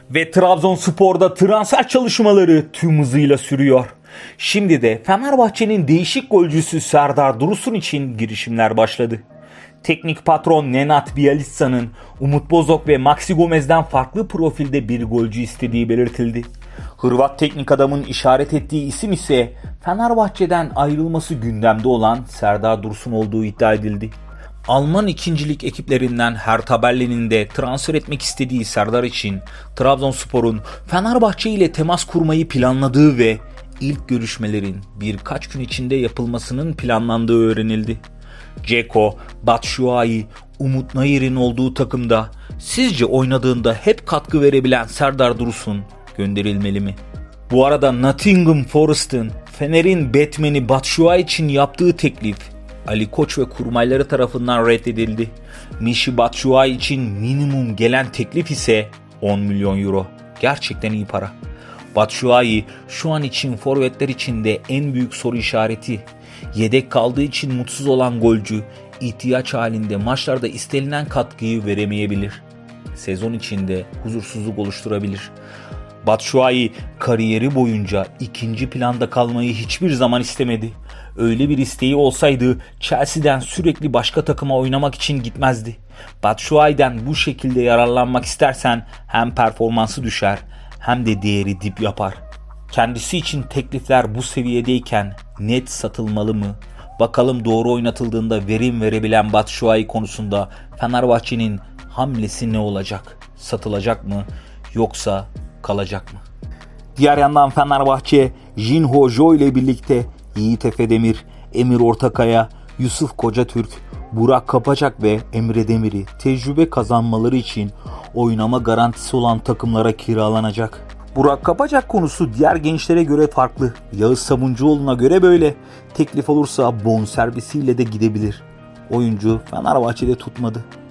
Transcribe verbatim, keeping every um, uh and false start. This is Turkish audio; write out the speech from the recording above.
Ve Trabzonspor'da transfer çalışmaları tüm hızıyla sürüyor. Şimdi de Fenerbahçe'nin değişik golcüsü Serdar Dursun için girişimler başladı. Teknik patron Nenad Bjeliça'nın Umut Bozok ve Maxi Gomez'den farklı profilde bir golcü istediği belirtildi. Hırvat teknik adamın işaret ettiği isim ise Fenerbahçe'den ayrılması gündemde olan Serdar Dursun olduğu iddia edildi. Alman ikincilik ekiplerinden Hertha Berlin'in de transfer etmek istediği Serdar için Trabzonspor'un Fenerbahçe ile temas kurmayı planladığı ve ilk görüşmelerin birkaç gün içinde yapılmasının planlandığı öğrenildi. Dzeko, Batshuayi, Umut Nayir'in olduğu takımda sizce oynadığında hep katkı verebilen Serdar Dursun gönderilmeli mi? Bu arada Nottingham Forest'ın Fener'in Batman'i Batshuayi için yaptığı teklif Ali Koç ve kurmayları tarafından reddedildi. Michy Batshuayi için minimum gelen teklif ise on milyon euro. Gerçekten iyi para. Batshuayi şu an için forvetler içinde en büyük soru işareti. Yedek kaldığı için mutsuz olan golcü ihtiyaç halinde maçlarda istenilen katkıyı veremeyebilir. Sezon içinde huzursuzluk oluşturabilir. Batshuayi kariyeri boyunca ikinci planda kalmayı hiçbir zaman istemedi. Öyle bir isteği olsaydı Chelsea'den sürekli başka takıma oynamak için gitmezdi. Batshuayi'den bu şekilde yararlanmak istersen hem performansı düşer hem de değeri dip yapar. Kendisi için teklifler bu seviyedeyken net satılmalı mı? Bakalım doğru oynatıldığında verim verebilen Batshuayi konusunda Fenerbahçe'nin hamlesi ne olacak? Satılacak mı yoksa kalacak mı? Diğer yandan Fenerbahçe, Jinho Jo ile birlikte Yiğit Efe Demir, Emir Ortakaya, Yusuf Kocatürk, Burak Kapacak ve Emre Demir'i tecrübe kazanmaları için oynama garantisi olan takımlara kiralanacak. Burak Kapacak konusu diğer gençlere göre farklı. Yağız Sabuncuoğlu'na göre böyle. Teklif olursa bonservisiyle de gidebilir. Oyuncu Fenerbahçe'de tutmadı.